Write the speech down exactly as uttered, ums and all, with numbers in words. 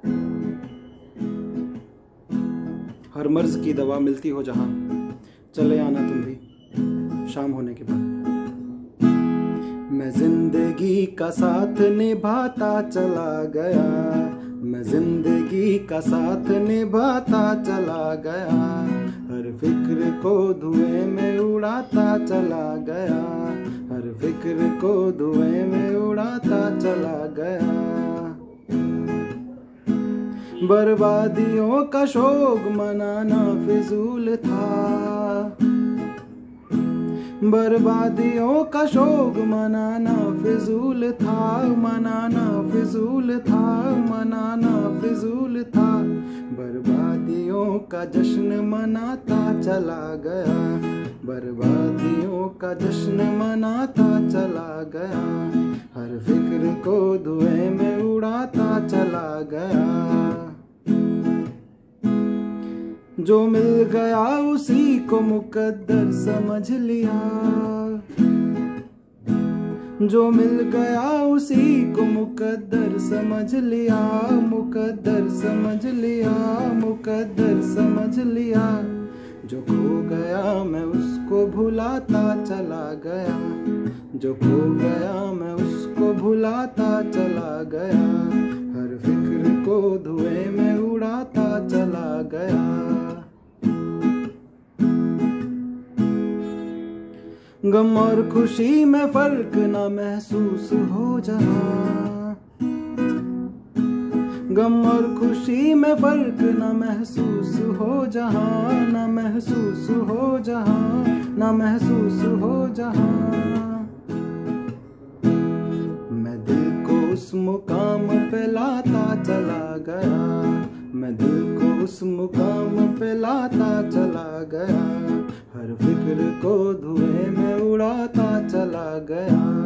हर मर्ज की दवा मिलती हो जहां, चले आना तुम भी शाम होने के बाद। मैं जिंदगी का साथ निभाता चला गया, मैं जिंदगी का साथ निभाता चला गया, हर फिक्र को धुएं में उड़ाता चला गया, हर फिक्र को धुएं में उड़ाता चला गया। बर्बादियों का शोक मनाना फिजूल था, बर्बादियों का शोक मनाना फिजूल था, मनाना फिजूल था, मनाना फिजूल था। बर्बादियों का जश्न मनाता चला गया, बर्बादियों का जश्न मनाता चला गया, हर फिक्र को धुएं में उड़ाता चला गया। जो मिल गया उसी को मुकद्दर समझ लिया, जो मिल गया उसी को मुकद्दर समझ लिया, मुकद्दर समझ लिया, मुकद्दर समझ लिया। जो खो गया मैं उसको भुलाता चला गया, जो खो गया मैं उसको भुलाता चला गया, हर फिक्र को धुएं में उड़ाता चला गया। गम और खुशी में फर्क ना महसूस हो जहाँ, गम और खुशी में फर्क ना महसूस हो जहाँ, ना महसूस हो जहाँ, ना महसूस हो जहाँ। मैं दिल को उस मुकाम पे लाता चला गया, मैं दिल को उस मुकाम पे लाता चला गया, हर फिक्र को धुएं में उड़ाता चला गया।